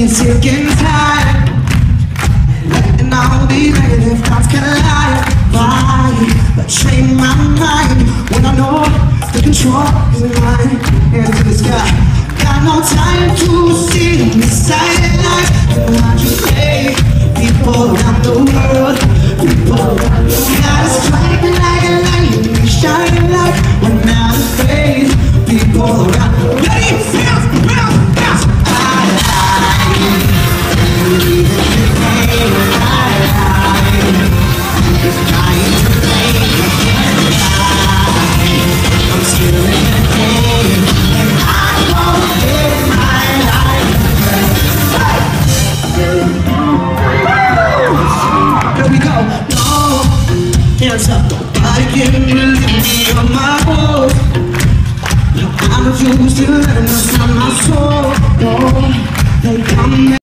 sick and tired, letting all these negative thoughts collide. Why betray my mind when I know the control is mine? Hands to the sky. Got no time to see the silent. And watch you say people around the world, people around the world. Gotta strike like a lightning, shining like we're not afraid. People around the world. Ready, feel, bounce. Hands up, nobody can believe me on my own. I refuse to let them inside my soul.